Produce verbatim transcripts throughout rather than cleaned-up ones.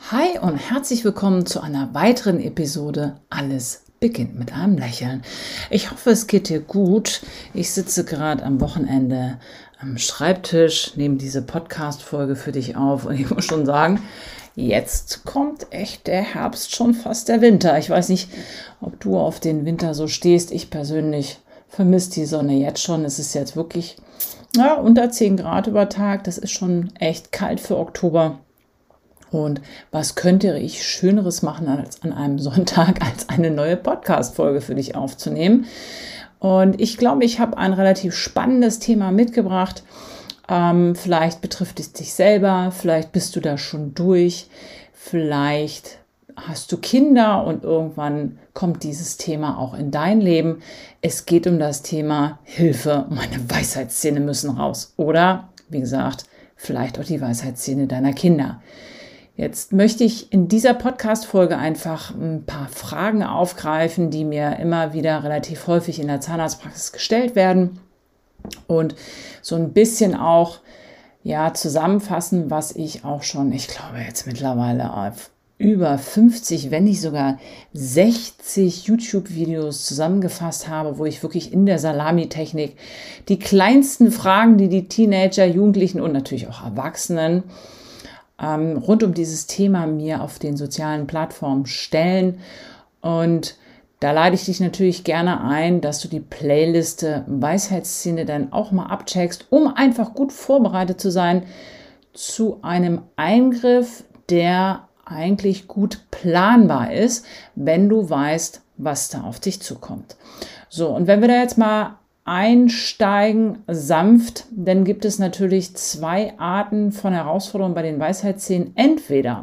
Hi und herzlich willkommen zu einer weiteren Episode Alles beginnt mit einem Lächeln. Ich hoffe, es geht dir gut. Ich sitze gerade am Wochenende am Schreibtisch, nehme diese Podcast-Folge für dich auf und ich muss schon sagen, jetzt kommt echt der Herbst, schon fast der Winter. Ich weiß nicht, ob du auf den Winter so stehst. Ich persönlich vermisse die Sonne jetzt schon. Es ist jetzt wirklich ja, unter zehn Grad über Tag. Das ist schon echt kalt für Oktober. Und was könnte ich Schöneres machen als an einem Sonntag, als eine neue Podcast-Folge für dich aufzunehmen? Und ich glaube, ich habe ein relativ spannendes Thema mitgebracht. Ähm, vielleicht betrifft es dich selber, vielleicht bist du da schon durch, vielleicht hast du Kinder und irgendwann kommt dieses Thema auch in dein Leben. Es geht um das Thema Hilfe, meine Weisheitszähne müssen raus. Oder, wie gesagt, vielleicht auch die Weisheitszähne deiner Kinder. Jetzt möchte ich in dieser Podcast-Folge einfach ein paar Fragen aufgreifen, die mir immer wieder relativ häufig in der Zahnarztpraxis gestellt werden und so ein bisschen auch ja, zusammenfassen, was ich auch schon, ich glaube jetzt mittlerweile auf über fünfzig, wenn nicht sogar sechzig YouTube-Videos zusammengefasst habe, wo ich wirklich in der Salami-Technik die kleinsten Fragen, die die Teenager, Jugendlichen und natürlich auch Erwachsenen Ähm, rund um dieses Thema mir auf den sozialen Plattformen stellen. Und da lade ich dich natürlich gerne ein, dass du die Playliste Weisheitszähne dann auch mal abcheckst, um einfach gut vorbereitet zu sein zu einem Eingriff, der eigentlich gut planbar ist, wenn du weißt, was da auf dich zukommt. So, und wenn wir da jetzt mal einsteigen, sanft, dann gibt es natürlich zwei Arten von Herausforderungen bei den Weisheitszähnen. Entweder,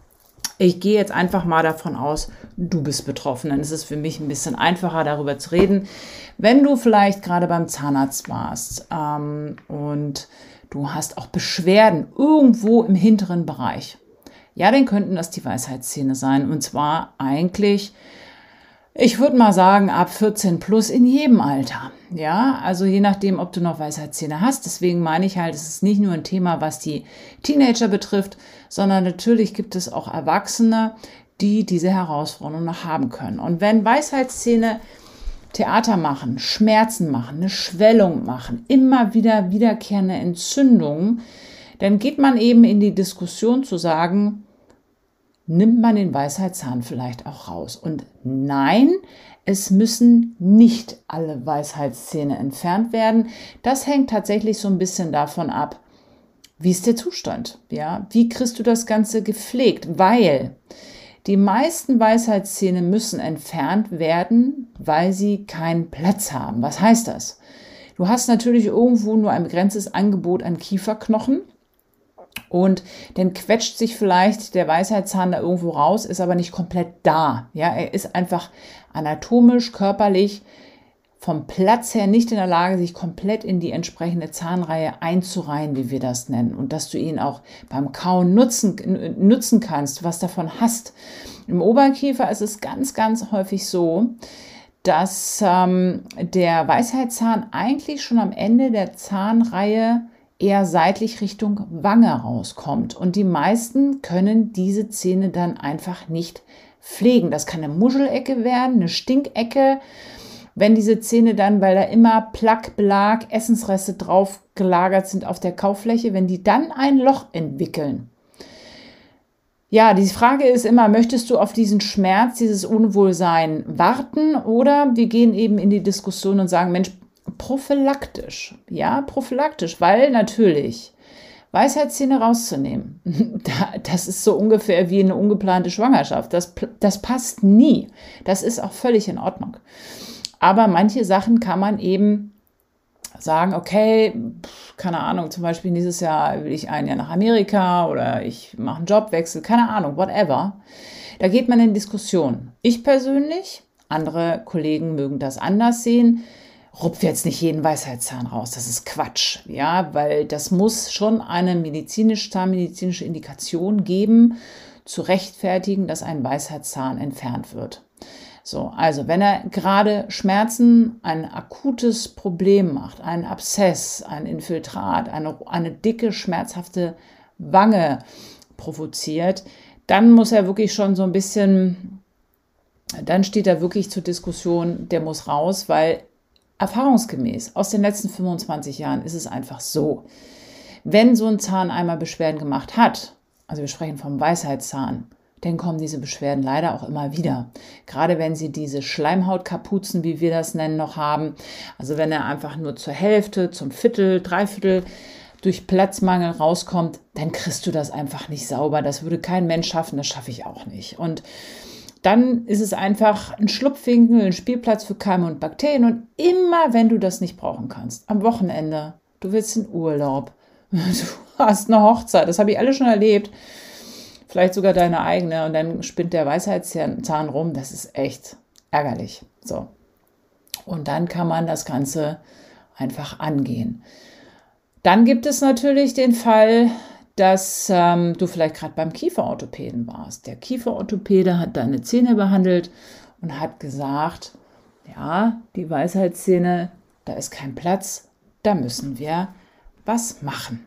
ich gehe jetzt einfach mal davon aus, du bist betroffen, dann ist es für mich ein bisschen einfacher, darüber zu reden. Wenn du vielleicht gerade beim Zahnarzt warst ähm, und du hast auch Beschwerden irgendwo im hinteren Bereich, ja, dann könnten das die Weisheitszähne sein. Und zwar eigentlich, ich würde mal sagen, ab vierzehn plus in jedem Alter. Ja, also je nachdem, ob du noch Weisheitszähne hast. Deswegen meine ich halt, es ist nicht nur ein Thema, was die Teenager betrifft, sondern natürlich gibt es auch Erwachsene, die diese Herausforderung noch haben können. Und wenn Weisheitszähne Theater machen, Schmerzen machen, eine Schwellung machen, immer wieder wiederkehrende Entzündungen, dann geht man eben in die Diskussion zu sagen, nimmt man den Weisheitszahn vielleicht auch raus. Und nein, es müssen nicht alle Weisheitszähne entfernt werden. Das hängt tatsächlich so ein bisschen davon ab, wie ist der Zustand? Ja, wie kriegst du das Ganze gepflegt? Weil die meisten Weisheitszähne müssen entfernt werden, weil sie keinen Platz haben. Was heißt das? Du hast natürlich irgendwo nur ein begrenztes Angebot an Kieferknochen. Und dann quetscht sich vielleicht der Weisheitszahn da irgendwo raus, ist aber nicht komplett da. Ja, er ist einfach anatomisch, körperlich vom Platz her nicht in der Lage, sich komplett in die entsprechende Zahnreihe einzureihen, wie wir das nennen. Und dass du ihn auch beim Kauen nutzen, nutzen kannst, was davon hast. Im Oberkiefer ist es ganz, ganz häufig so, dass ähm, der Weisheitszahn eigentlich schon am Ende der Zahnreihe eher seitlich Richtung Wange rauskommt. Und die meisten können diese Zähne dann einfach nicht pflegen. Das kann eine Muschelecke werden, eine Stinkecke. Wenn diese Zähne dann, weil da immer Plaque, Belag, Essensreste drauf gelagert sind auf der Kauffläche, wenn die dann ein Loch entwickeln. Ja, die Frage ist immer, möchtest du auf diesen Schmerz, dieses Unwohlsein warten oder wir gehen eben in die Diskussion und sagen, Mensch, prophylaktisch, ja, prophylaktisch, weil natürlich Weisheitszähne rauszunehmen, das ist so ungefähr wie eine ungeplante Schwangerschaft, das, das passt nie, das ist auch völlig in Ordnung, aber manche Sachen kann man eben sagen, okay, keine Ahnung, zum Beispiel dieses Jahr will ich ein Jahr nach Amerika oder ich mache einen Jobwechsel, keine Ahnung, whatever, da geht man in Diskussion. Ich persönlich, andere Kollegen mögen das anders sehen, rupf jetzt nicht jeden Weisheitszahn raus, das ist Quatsch, ja, weil das muss schon eine medizinisch, zahnmedizinische Indikation geben, zu rechtfertigen, dass ein Weisheitszahn entfernt wird. So, also wenn er gerade Schmerzen, ein akutes Problem macht, ein Abszess, ein Infiltrat, eine, eine dicke, schmerzhafte Wange provoziert, dann muss er wirklich schon so ein bisschen, dann steht er wirklich zur Diskussion, der muss raus, weil erfahrungsgemäß aus den letzten fünfundzwanzig Jahren ist es einfach so, wenn so ein Zahn einmal Beschwerden gemacht hat, also wir sprechen vom Weisheitszahn, dann kommen diese Beschwerden leider auch immer wieder. Gerade wenn sie diese Schleimhautkapuzen, wie wir das nennen, noch haben. Also wenn er einfach nur zur Hälfte, zum Viertel, Dreiviertel durch Platzmangel rauskommt, dann kriegst du das einfach nicht sauber. Das würde kein Mensch schaffen, das schaffe ich auch nicht. Und dann ist es einfach ein Schlupfwinkel, ein Spielplatz für Keime und Bakterien. Und immer, wenn du das nicht brauchen kannst, am Wochenende, du willst in Urlaub, du hast eine Hochzeit, das habe ich alle schon erlebt, vielleicht sogar deine eigene, und dann spinnt der Weisheitszahn rum, das ist echt ärgerlich. So. Und dann kann man das Ganze einfach angehen. Dann gibt es natürlich den Fall, dass ähm, du vielleicht gerade beim Kieferorthopäden warst. Der Kieferorthopäde hat deine Zähne behandelt und hat gesagt, ja, die Weisheitszähne, da ist kein Platz, da müssen wir was machen.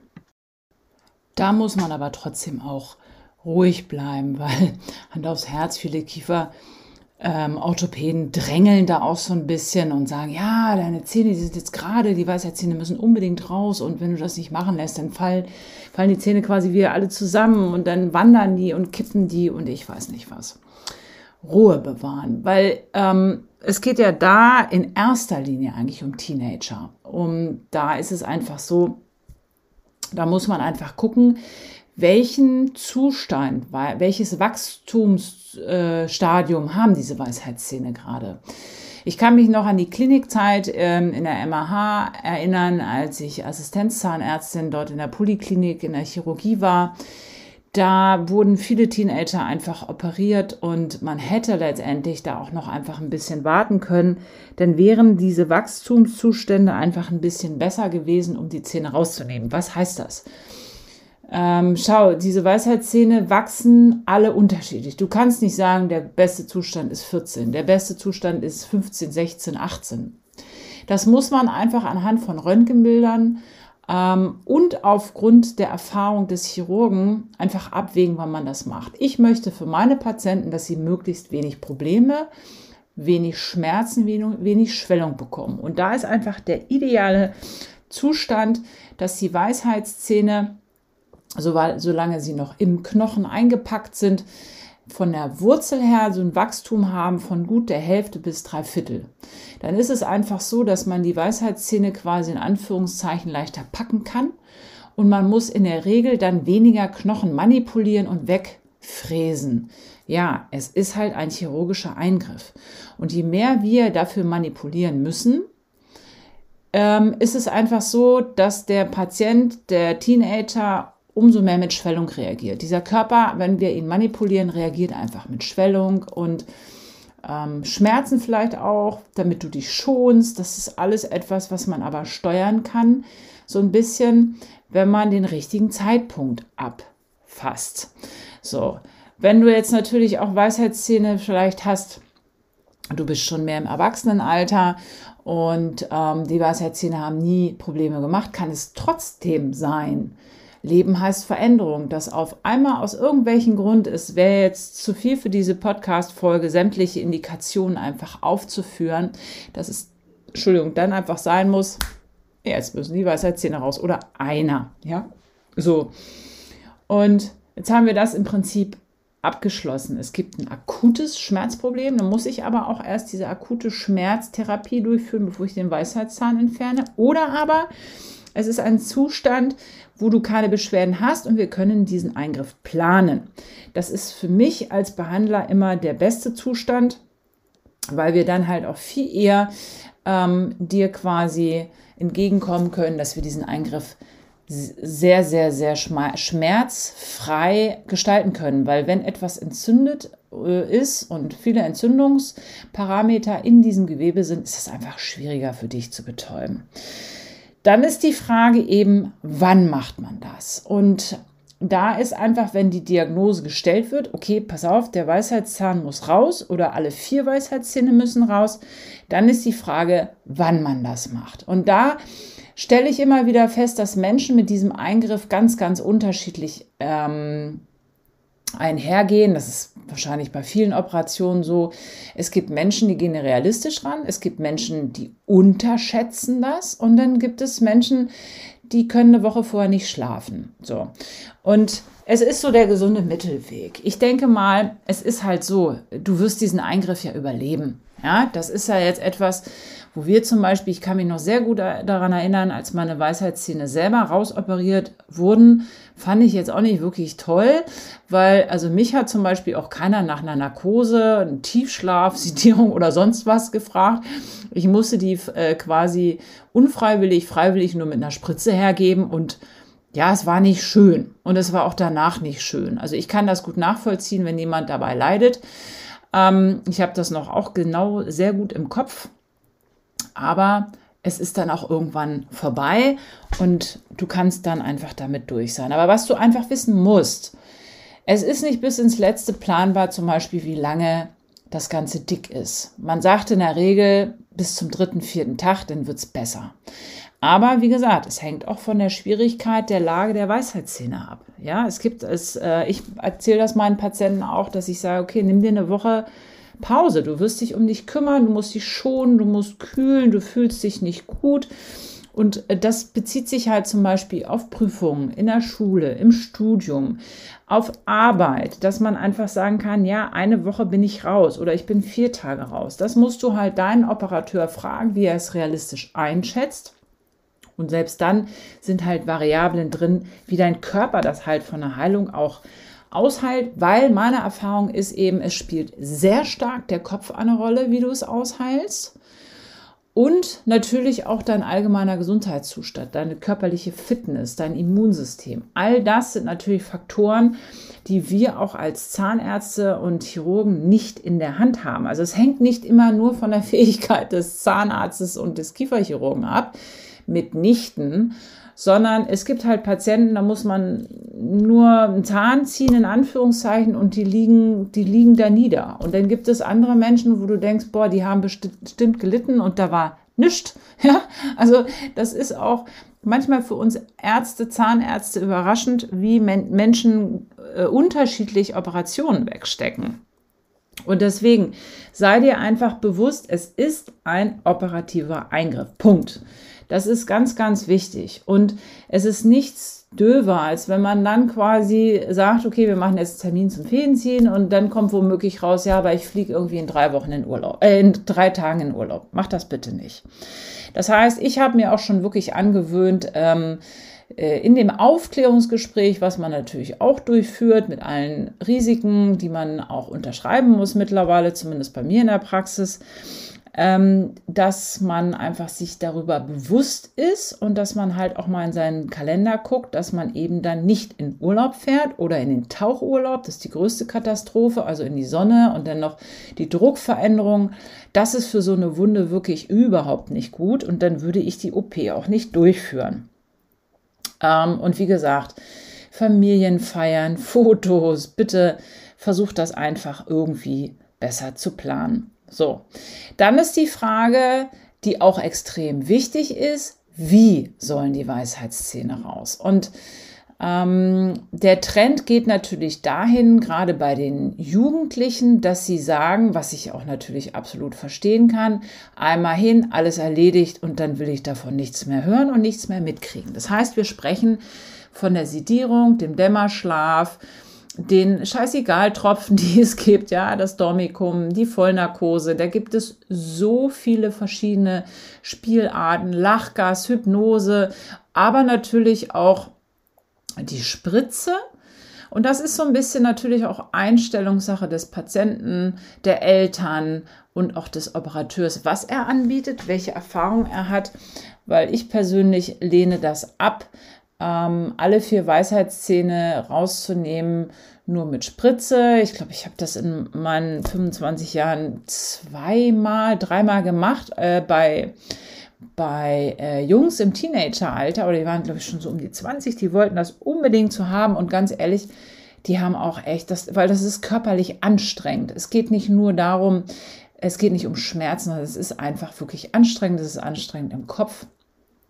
Da muss man aber trotzdem auch ruhig bleiben, weil Hand aufs Herz, viele Kieferorthopäden ähm, drängeln da auch so ein bisschen und sagen, ja, deine Zähne, die sind jetzt gerade, die Weisheitszähne müssen unbedingt raus, und wenn du das nicht machen lässt, dann fallen, fallen die Zähne quasi wieder alle zusammen und dann wandern die und kippen die und ich weiß nicht was. Ruhe bewahren, weil ähm, es geht ja da in erster Linie eigentlich um Teenager. Um, da ist es einfach so, da muss man einfach gucken, welchen Zustand, welches Wachstumsstadium haben diese Weisheitszähne gerade. Ich kann mich noch an die Klinikzeit ähm, in der M A H erinnern, als ich Assistenzzahnärztin dort in der Poliklinik in der Chirurgie war. Da wurden viele Teenager einfach operiert und man hätte letztendlich da auch noch einfach ein bisschen warten können, denn wären diese Wachstumszustände einfach ein bisschen besser gewesen, um die Zähne rauszunehmen. Was heißt das? Ähm, schau, diese Weisheitszähne wachsen alle unterschiedlich. Du kannst nicht sagen, der beste Zustand ist vierzehn, der beste Zustand ist fünfzehn, sechzehn, achtzehn. Das muss man einfach anhand von Röntgenbildern ähm, und aufgrund der Erfahrung des Chirurgen einfach abwägen, wann man das macht. Ich möchte für meine Patienten, dass sie möglichst wenig Probleme, wenig Schmerzen, wenig, wenig Schwellung bekommen. Und da ist einfach der ideale Zustand, dass die Weisheitszähne, So, weil, solange sie noch im Knochen eingepackt sind, von der Wurzel her so ein Wachstum haben von gut der Hälfte bis drei Viertel. Dann ist es einfach so, dass man die Weisheitszähne quasi in Anführungszeichen leichter packen kann und man muss in der Regel dann weniger Knochen manipulieren und wegfräsen. Ja, es ist halt ein chirurgischer Eingriff. Und je mehr wir dafür manipulieren müssen, ähm, ist es einfach so, dass der Patient, der Teenager, umso mehr mit Schwellung reagiert. Dieser Körper, wenn wir ihn manipulieren, reagiert einfach mit Schwellung und ähm, Schmerzen vielleicht auch, damit du dich schonst. Das ist alles etwas, was man aber steuern kann, so ein bisschen, wenn man den richtigen Zeitpunkt abfasst. So, wenn du jetzt natürlich auch Weisheitszähne vielleicht hast, du bist schon mehr im Erwachsenenalter und ähm, die Weisheitszähne haben nie Probleme gemacht, kann es trotzdem sein. Leben heißt Veränderung, dass auf einmal aus irgendwelchen Grund, es wäre jetzt zu viel für diese Podcast-Folge, sämtliche Indikationen einfach aufzuführen, dass es, Entschuldigung, dann einfach sein muss, jetzt müssen die Weisheitszähne raus oder einer, ja, so. Und jetzt haben wir das im Prinzip abgeschlossen. Es gibt ein akutes Schmerzproblem, dann muss ich aber auch erst diese akute Schmerztherapie durchführen, bevor ich den Weisheitszahn entferne, oder aber es ist ein Zustand, wo du keine Beschwerden hast und wir können diesen Eingriff planen. Das ist für mich als Behandler immer der beste Zustand, weil wir dann halt auch viel eher ähm, dir quasi entgegenkommen können, dass wir diesen Eingriff sehr, sehr, sehr schmerzfrei gestalten können. Weil wenn etwas entzündet äh, ist und viele Entzündungsparameter in diesem Gewebe sind, ist es einfach schwieriger für dich zu betäuben. Dann ist die Frage eben, wann macht man das? Und da ist einfach, wenn die Diagnose gestellt wird, okay, pass auf, der Weisheitszahn muss raus oder alle vier Weisheitszähne müssen raus, dann ist die Frage, wann man das macht. Und da stelle ich immer wieder fest, dass Menschen mit diesem Eingriff ganz, ganz unterschiedlich ähm, einhergehen. Das ist wahrscheinlich bei vielen Operationen so. Es gibt Menschen, die gehen realistisch ran. Es gibt Menschen, die unterschätzen das. Und dann gibt es Menschen, die können eine Woche vorher nicht schlafen. So. Und es ist so der gesunde Mittelweg. Ich denke mal, es ist halt so, du wirst diesen Eingriff ja überleben. Ja, das ist ja jetzt etwas, wo wir zum Beispiel, ich kann mich noch sehr gut daran erinnern, als meine Weisheitszähne selber rausoperiert wurden, fand ich jetzt auch nicht wirklich toll, weil also mich hat zum Beispiel auch keiner nach einer Narkose, einem Tiefschlaf, Sedierung oder sonst was gefragt. Ich musste die äh, quasi unfreiwillig, freiwillig nur mit einer Spritze hergeben und ja, es war nicht schön und es war auch danach nicht schön. Also ich kann das gut nachvollziehen, wenn jemand dabei leidet. Ähm, ich habe das noch auch genau sehr gut im Kopf. Aber es ist dann auch irgendwann vorbei und du kannst dann einfach damit durch sein. Aber was du einfach wissen musst, es ist nicht bis ins Letzte planbar, zum Beispiel, wie lange das Ganze dick ist. Man sagt in der Regel bis zum dritten, vierten Tag, dann wird es besser. Aber wie gesagt, es hängt auch von der Schwierigkeit der Lage der Weisheitszähne ab. Ja, es gibt es, äh, ich erzähle das meinen Patienten auch, dass ich sage, okay, nimm dir eine Woche Pause. Du wirst dich um dich kümmern, du musst dich schonen, du musst kühlen, du fühlst dich nicht gut. Und das bezieht sich halt zum Beispiel auf Prüfungen in der Schule, im Studium, auf Arbeit, dass man einfach sagen kann, ja, eine Woche bin ich raus oder ich bin vier Tage raus. Das musst du halt deinen Operateur fragen, wie er es realistisch einschätzt. Und selbst dann sind halt Variablen drin, wie dein Körper das halt von der Heilung auch aushält, weil meine Erfahrung ist eben, es spielt sehr stark der Kopf eine Rolle, wie du es ausheilst. Und natürlich auch dein allgemeiner Gesundheitszustand, deine körperliche Fitness, dein Immunsystem. All das sind natürlich Faktoren, die wir auch als Zahnärzte und Chirurgen nicht in der Hand haben. Also es hängt nicht immer nur von der Fähigkeit des Zahnarztes und des Kieferchirurgen ab, mitnichten, sondern es gibt halt Patienten, da muss man nur einen Zahn ziehen, in Anführungszeichen, und die liegen, die liegen da nieder. Und dann gibt es andere Menschen, wo du denkst, boah, die haben bestimmt gelitten und da war nichts. Ja, also das ist auch manchmal für uns Ärzte, Zahnärzte überraschend, wie Men- Menschen äh, unterschiedlich Operationen wegstecken. Und deswegen sei dir einfach bewusst, es ist ein operativer Eingriff. Punkt. Das ist ganz, ganz wichtig. Und es ist nichts döver, als wenn man dann quasi sagt, okay, wir machen jetzt einen Termin zum Fädenziehen und dann kommt womöglich raus, ja, aber ich fliege irgendwie in drei Wochen in Urlaub, äh, in drei Tagen in Urlaub. Mach das bitte nicht. Das heißt, ich habe mir auch schon wirklich angewöhnt, ähm, in dem Aufklärungsgespräch, was man natürlich auch durchführt, mit allen Risiken, die man auch unterschreiben muss mittlerweile, zumindest bei mir in der Praxis, ähm, dass man einfach sich darüber bewusst ist und dass man halt auch mal in seinen Kalender guckt, dass man eben dann nicht in Urlaub fährt oder in den Tauchurlaub, das ist die größte Katastrophe, also in die Sonne und dann noch die Druckveränderung. Das ist für so eine Wunde wirklich überhaupt nicht gut und dann würde ich die O P auch nicht durchführen. Und wie gesagt, Familienfeiern, Fotos, bitte versucht das einfach irgendwie besser zu planen. So, dann ist die Frage, die auch extrem wichtig ist, wie sollen die Weisheitszähne raus? Und ähm, der Trend geht natürlich dahin, gerade bei den Jugendlichen, dass sie sagen, was ich auch natürlich absolut verstehen kann, einmal hin, alles erledigt und dann will ich davon nichts mehr hören und nichts mehr mitkriegen. Das heißt, wir sprechen von der Sedierung, dem Dämmerschlaf, den Scheißegal-Tropfen, die es gibt, ja, das Dormicum, die Vollnarkose, da gibt es so viele verschiedene Spielarten, Lachgas, Hypnose, aber natürlich auch die Spritze. Und das ist so ein bisschen natürlich auch Einstellungssache des Patienten, der Eltern und auch des Operateurs, was er anbietet, welche Erfahrung er hat, weil ich persönlich lehne das ab, ähm, alle vier Weisheitszähne rauszunehmen, nur mit Spritze. Ich glaube, ich habe das in meinen fünfundzwanzig Jahren zweimal, dreimal gemacht, äh, bei bei äh, Jungs im Teenageralter, oder die waren, glaube ich, schon so um die zwanzig, die wollten das unbedingt zu haben und ganz ehrlich, die haben auch echt, das, weil das ist körperlich anstrengend. Es geht nicht nur darum, es geht nicht um Schmerzen, sondern es ist einfach wirklich anstrengend, es ist anstrengend im Kopf.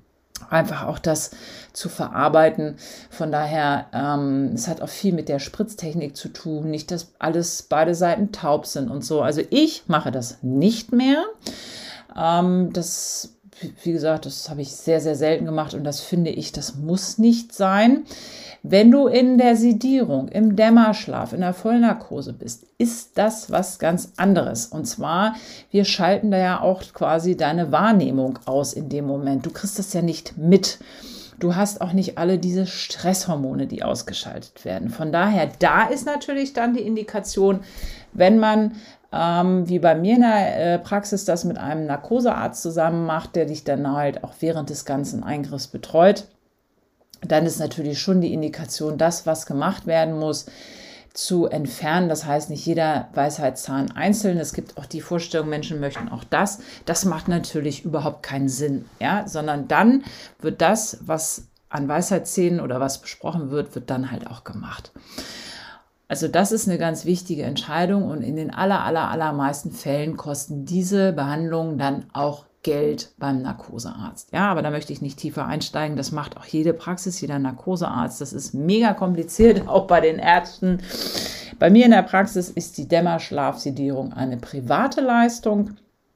einfach auch das zu verarbeiten. Von daher, ähm, es hat auch viel mit der Spritztechnik zu tun, nicht, dass alles beide Seiten taub sind und so. Also ich mache das nicht mehr. Ähm, das, wie gesagt, das habe ich sehr, sehr selten gemacht und das finde ich, das muss nicht sein. Wenn du in der Sedierung, im Dämmerschlaf, in der Vollnarkose bist, ist das was ganz anderes. Und zwar, wir schalten da ja auch quasi deine Wahrnehmung aus in dem Moment. Du kriegst das ja nicht mit. Du hast auch nicht alle diese Stresshormone, die ausgeschaltet werden. Von daher, da ist natürlich dann die Indikation, wenn man, ähm, wie bei mir in der äh, Praxis, das mit einem Narkosearzt zusammen macht, der dich dann halt auch während des ganzen Eingriffs betreut, dann ist natürlich schon die Indikation, das, was gemacht werden muss, zu entfernen. Das heißt, nicht jeder Weisheitszahn einzeln. Es gibt auch die Vorstellung, Menschen möchten auch das. Das macht natürlich überhaupt keinen Sinn, ja, sondern dann wird das, was an Weisheitszähnen oder was besprochen wird, wird dann halt auch gemacht. Also das ist eine ganz wichtige Entscheidung und in den aller, aller, allermeisten Fällen kosten diese Behandlungen dann auch Geld beim Narkosearzt. Ja, aber da möchte ich nicht tiefer einsteigen. Das macht auch jede Praxis, jeder Narkosearzt. Das ist mega kompliziert, auch bei den Ärzten. Bei mir in der Praxis ist die Dämmerschlafsedierung eine private Leistung,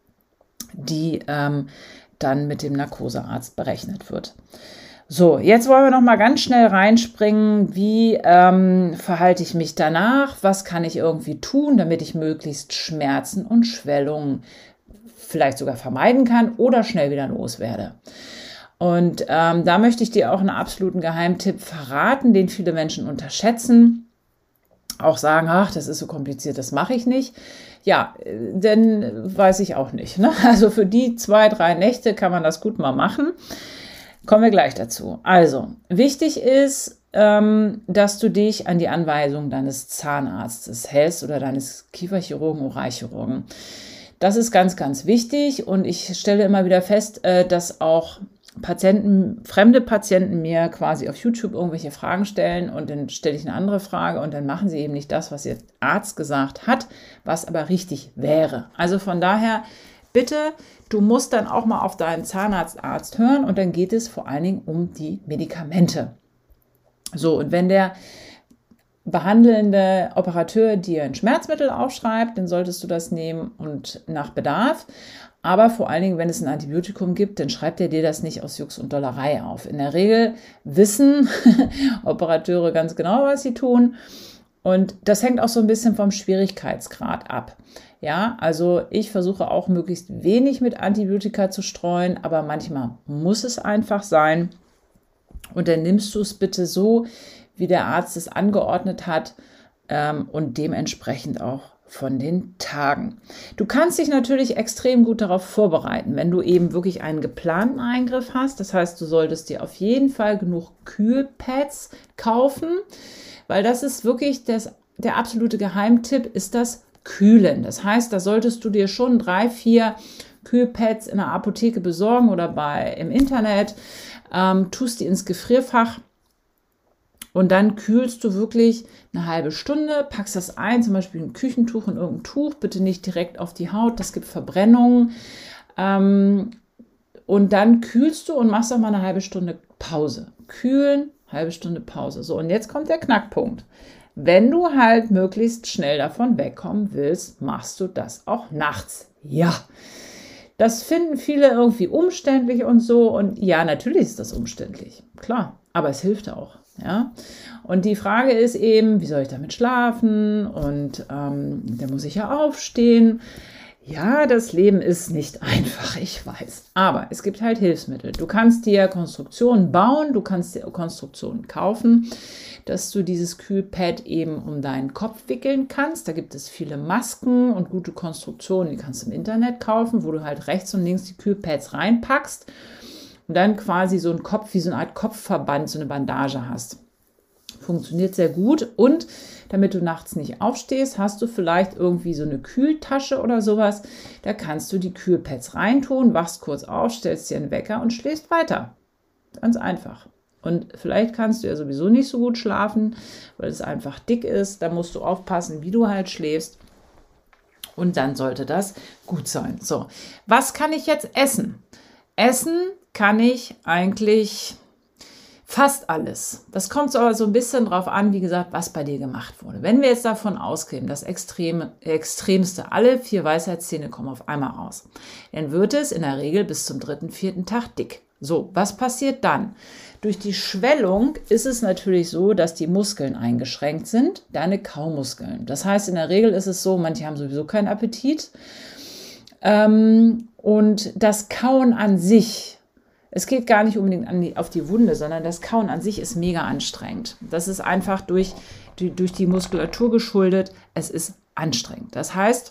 die ähm, dann mit dem Narkosearzt berechnet wird. So, jetzt wollen wir noch mal ganz schnell reinspringen. Wie ähm, verhalte ich mich danach? Was kann ich irgendwie tun, damit ich möglichst Schmerzen und Schwellungen vielleicht sogar vermeiden kann oder schnell wieder loswerde? Und ähm, da möchte ich dir auch einen absoluten Geheimtipp verraten, den viele Menschen unterschätzen. Auch sagen, ach, das ist so kompliziert, das mache ich nicht. Ja, denn weiß ich auch nicht, ne? Also für die zwei, drei Nächte kann man das gut mal machen. Kommen wir gleich dazu. Also, wichtig ist, ähm, dass du dich an die Anweisung deines Zahnarztes hältst oder deines Kieferchirurgen, Oralchirurgen. Das ist ganz, ganz wichtig und ich stelle immer wieder fest, äh, dass auch Patienten, fremde Patienten mir quasi auf YouTube irgendwelche Fragen stellen und dann stelle ich eine andere Frage und dann machen sie eben nicht das, was ihr Arzt gesagt hat, was aber richtig wäre. Also von daher, bitte, du musst dann auch mal auf deinen Zahnarztarzt hören und dann geht es vor allen Dingen um die Medikamente. So, und wenn der behandelnde Operateur dir ein Schmerzmittel aufschreibt, dann solltest du das nehmen und nach Bedarf. Aber vor allen Dingen, wenn es ein Antibiotikum gibt, dann schreibt er dir das nicht aus Jux und Dollerei auf. In der Regel wissen Operateure ganz genau, was sie tun. Und das hängt auch so ein bisschen vom Schwierigkeitsgrad ab. Ja, also ich versuche auch möglichst wenig mit Antibiotika zu streuen, aber manchmal muss es einfach sein. Und dann nimmst du es bitte so, wie der Arzt es angeordnet hat ähm, und dementsprechend auch von den Tagen. Du kannst dich natürlich extrem gut darauf vorbereiten, wenn du eben wirklich einen geplanten Eingriff hast. Das heißt, du solltest dir auf jeden Fall genug Kühlpads kaufen, weil das ist wirklich das, der absolute Geheimtipp, ist das Kühlen. Das heißt, da solltest du dir schon drei, vier Kühlpads in der Apotheke besorgen oder bei, im Internet, ähm, tust die ins Gefrierfach. Und dann kühlst du wirklich eine halbe Stunde, packst das ein, zum Beispiel ein Küchentuch und irgendein Tuch, bitte nicht direkt auf die Haut, das gibt Verbrennungen. Ähm, und dann kühlst du und machst auch mal eine halbe Stunde Pause. Kühlen, halbe Stunde Pause. So, und jetzt kommt der Knackpunkt. Wenn du halt möglichst schnell davon wegkommen willst, machst du das auch nachts. Ja, das finden viele irgendwie umständlich und so. Und ja, natürlich ist das umständlich, klar, aber es hilft auch. Ja, und die Frage ist eben, wie soll ich damit schlafen? Und ähm, da muss ich ja aufstehen. Ja, das Leben ist nicht einfach, ich weiß. Aber es gibt halt Hilfsmittel. Du kannst dir Konstruktionen bauen, du kannst dir Konstruktionen kaufen, dass du dieses Kühlpad eben um deinen Kopf wickeln kannst. Da gibt es viele Masken und gute Konstruktionen, die kannst du im Internet kaufen, wo du halt rechts und links die Kühlpads reinpackst. Und dann quasi so ein Kopf, wie so eine Art Kopfverband, so eine Bandage hast. Funktioniert sehr gut. Und damit du nachts nicht aufstehst, hast du vielleicht irgendwie so eine Kühltasche oder sowas. Da kannst du die Kühlpads reintun, wachst kurz auf, stellst dir einen Wecker und schläfst weiter. Ganz einfach. Und vielleicht kannst du ja sowieso nicht so gut schlafen, weil es einfach dick ist. Da musst du aufpassen, wie du halt schläfst. Und dann sollte das gut sein. So, was kann ich jetzt essen? Essen kann ich eigentlich fast alles. Das kommt aber so ein bisschen drauf an, wie gesagt, was bei dir gemacht wurde. Wenn wir jetzt davon ausgehen, das Extreme, Extremste, alle vier Weisheitszähne kommen auf einmal raus, dann wird es in der Regel bis zum dritten, vierten Tag dick. So, was passiert dann? Durch die Schwellung ist es natürlich so, dass die Muskeln eingeschränkt sind, deine Kaumuskeln. Das heißt, in der Regel ist es so, manche haben sowieso keinen Appetit. Ähm, und das Kauen an sich, es geht gar nicht unbedingt an die, auf die Wunde, sondern das Kauen an sich ist mega anstrengend. Das ist einfach durch die, durch die Muskulatur geschuldet. Es ist anstrengend. Das heißt,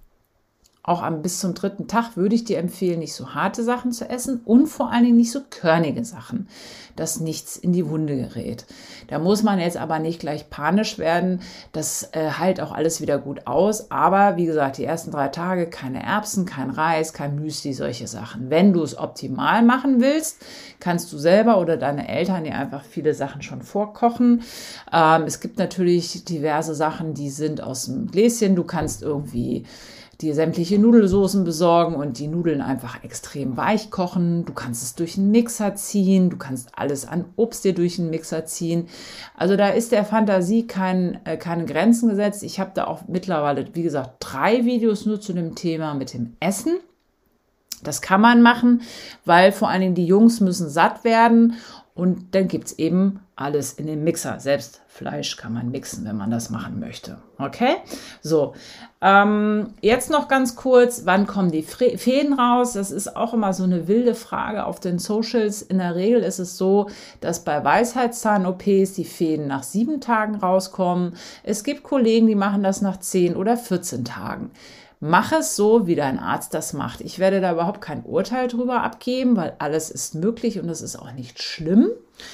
auch am, bis zum dritten Tag würde ich dir empfehlen, nicht so harte Sachen zu essen und vor allen Dingen nicht so körnige Sachen, dass nichts in die Wunde gerät. Da muss man jetzt aber nicht gleich panisch werden. Das äh, heilt auch alles wieder gut aus. Aber wie gesagt, die ersten drei Tage keine Erbsen, kein Reis, kein Müsli, solche Sachen. Wenn du es optimal machen willst, kannst du selber oder deine Eltern dir einfach viele Sachen schon vorkochen. Ähm, es gibt natürlich diverse Sachen, die sind aus dem Gläschen. Du kannst irgendwie dir sämtliche Nudelsoßen besorgen und die Nudeln einfach extrem weich kochen. Du kannst es durch einen Mixer ziehen. Du kannst alles an Obst dir durch einen Mixer ziehen. Also da ist der Fantasie kein, äh, keine Grenzen gesetzt. Ich habe da auch mittlerweile, wie gesagt, drei Videos nur zu dem Thema mit dem Essen. Das kann man machen, weil vor allen Dingen die Jungs müssen satt werden. Und dann gibt es eben alles in den Mixer. Selbst Fleisch kann man mixen, wenn man das machen möchte. Okay? So, ähm, jetzt noch ganz kurz, wann kommen die Fäden raus? Das ist auch immer so eine wilde Frage auf den Socials. In der Regel ist es so, dass bei Weisheitszahn-O Ps die Fäden nach sieben Tagen rauskommen. Es gibt Kollegen, die machen das nach zehn oder vierzehn Tagen. Mach es so, wie dein Arzt das macht. Ich werde da überhaupt kein Urteil drüber abgeben, weil alles ist möglich und es ist auch nicht schlimm.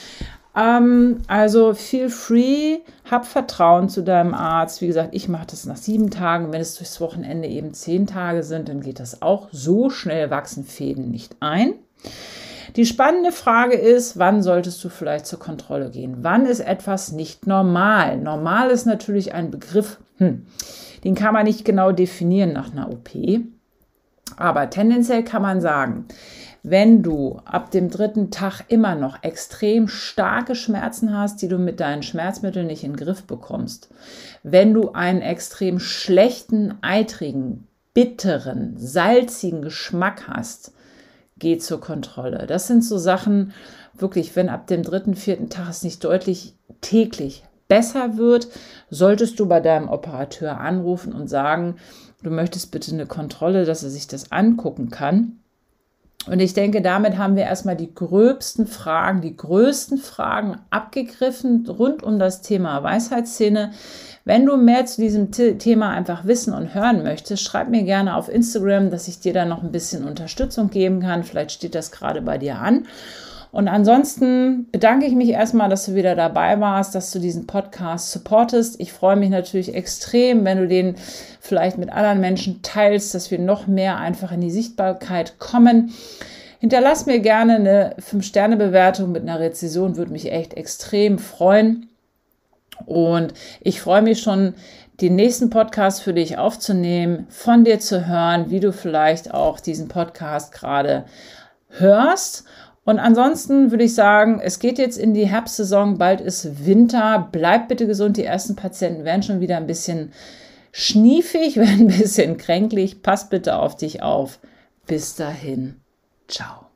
Ähm, also feel free, hab Vertrauen zu deinem Arzt. Wie gesagt, ich mache das nach sieben Tagen. Wenn es durchs Wochenende eben zehn Tage sind, dann geht das auch. So schnell wachsen Fäden nicht ein. Die spannende Frage ist, wann solltest du vielleicht zur Kontrolle gehen? Wann ist etwas nicht normal? Normal ist natürlich ein Begriff, hm, den kann man nicht genau definieren nach einer O P. Aber tendenziell kann man sagen, wenn du ab dem dritten Tag immer noch extrem starke Schmerzen hast, die du mit deinen Schmerzmitteln nicht in den Griff bekommst, wenn du einen extrem schlechten, eitrigen, bitteren, salzigen Geschmack hast, geh zur Kontrolle. Das sind so Sachen, wirklich, wenn ab dem dritten, vierten Tag es nicht deutlich täglich besser wird, solltest du bei deinem Operateur anrufen und sagen, du möchtest bitte eine Kontrolle, dass er sich das angucken kann. Und ich denke, damit haben wir erstmal die gröbsten Fragen, die größten Fragen abgegriffen rund um das Thema Weisheitszähne. Wenn du mehr zu diesem Thema einfach wissen und hören möchtest, schreib mir gerne auf Instagram, dass ich dir da noch ein bisschen Unterstützung geben kann. Vielleicht steht das gerade bei dir an. Und ansonsten bedanke ich mich erstmal, dass du wieder dabei warst, dass du diesen Podcast supportest. Ich freue mich natürlich extrem, wenn du den vielleicht mit anderen Menschen teilst, dass wir noch mehr einfach in die Sichtbarkeit kommen. Hinterlass mir gerne eine fünf Sterne Bewertung mit einer Rezension, würde mich echt extrem freuen. Und ich freue mich schon, den nächsten Podcast für dich aufzunehmen, von dir zu hören, wie du vielleicht auch diesen Podcast gerade hörst. Und ansonsten würde ich sagen, es geht jetzt in die Herbstsaison, bald ist Winter, bleib bitte gesund, die ersten Patienten werden schon wieder ein bisschen schniefig, werden ein bisschen kränklich, pass bitte auf dich auf. Bis dahin, ciao.